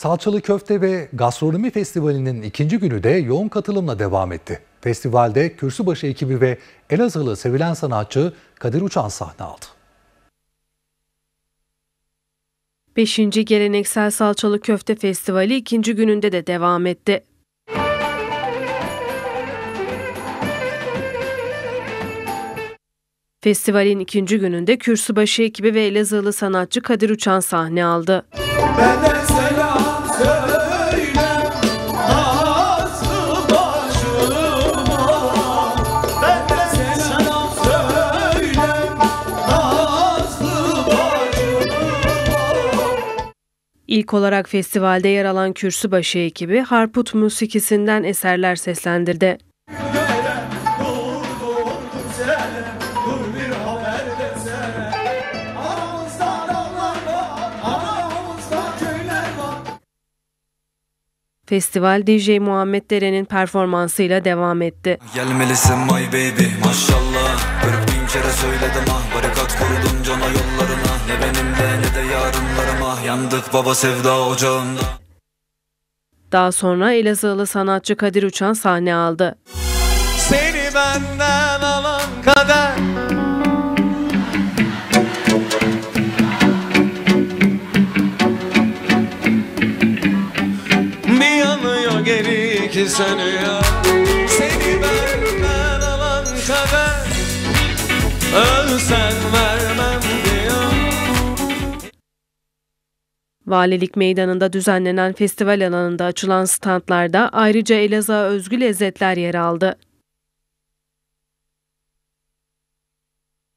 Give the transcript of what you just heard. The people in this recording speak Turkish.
Salçalı Köfte ve Gastronomi Festivali'nin ikinci günü de yoğun katılımla devam etti. Festivalde Kürsübaşı ekibi ve Elazığlı sevilen sanatçı Kadir Uçan sahne aldı. 5. Geleneksel Salçalı Köfte Festivali ikinci gününde de devam etti. Festivalin ikinci gününde Kürsübaşı ekibi ve Elazığlı sanatçı Kadir Uçan sahne aldı. Benden selam söyle, nazlı başıma. Benden selam söyle, nazlı başıma. İlk olarak festivalde yer alan Kürsübaşı ekibi Harput musikisinden eserler seslendirdi. Festival DJ Muhammed Deren'in performansıyla devam etti. Gelmelisin my baby maşallah. 40.000 kere söyledim barikat kurdum cana yollarına. Ne benimle ne de yarınlarıma. Yandık baba sevda ocağında. Daha sonra Elazığlı sanatçı Kadir Uçan sahne aldı. Seni benden alan kader. Bir yanıyor geri iki sönüyor. Seni benden alan kader. Ölsen vermem diyor. Valilik Meydanı'nda düzenlenen festival alanında açılan standlarda ayrıca Elazığ'a özgü lezzetler yer aldı.